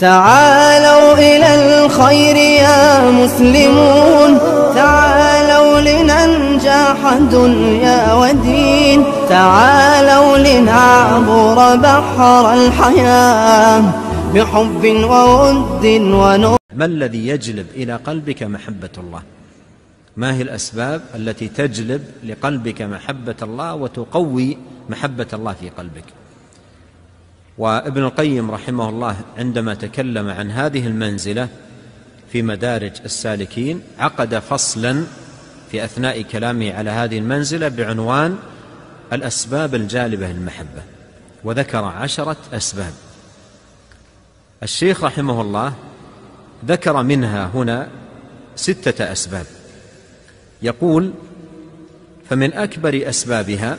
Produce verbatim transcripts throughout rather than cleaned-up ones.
تعالوا إلى الخير يا مسلمون، تعالوا لننجح دنيا ودين، تعالوا لنعبر بحر الحياة بحب وود ونور. ما الذي يجلب إلى قلبك محبة الله؟ ما هي الأسباب التي تجلب لقلبك محبة الله وتقوي محبة الله في قلبك؟ وابن القيم رحمه الله عندما تكلم عن هذه المنزلة في مدارج السالكين عقد فصلا في أثناء كلامه على هذه المنزلة بعنوان الأسباب الجالبة للمحبة، وذكر عشرة أسباب. الشيخ رحمه الله ذكر منها هنا ستة أسباب، يقول: فمن أكبر أسبابها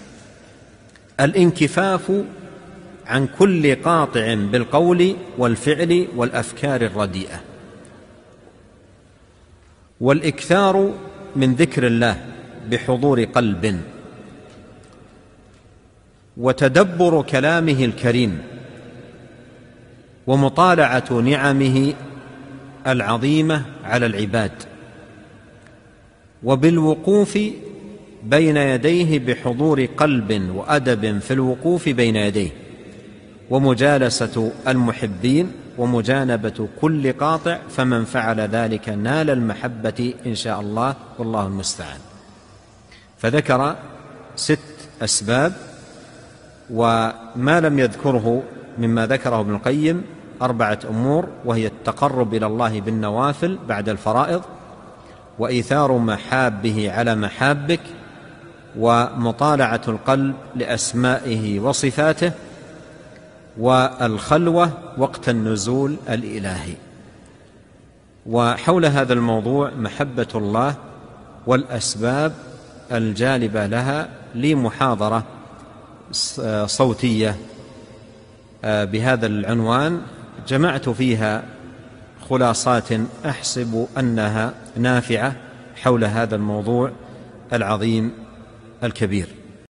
الانكفاف عن كل قاطع بالقول والفعل والأفكار الرديئة، والإكثار من ذكر الله بحضور قلب، وتدبر كلامه الكريم، ومطالعة نعمه العظيمة على العباد، وبالوقوف بين يديه بحضور قلب وأدب في الوقوف بين يديه، ومجالسة المحبين، ومجانبة كل قاطع، فمن فعل ذلك نال المحبة إن شاء الله، والله المستعان. فذكر ست أسباب، وما لم يذكره مما ذكره ابن القيم أربعة أمور، وهي التقرب إلى الله بالنوافل بعد الفرائض، وإيثار محابه على محابك، ومطالعة القلب لأسمائه وصفاته، والخلوة وقت النزول الإلهي. وحول هذا الموضوع محبة الله والأسباب الجالبة لها لي محاضرة صوتية بهذا العنوان، جمعت فيها خلاصات أحسب أنها نافعة حول هذا الموضوع العظيم الكبير.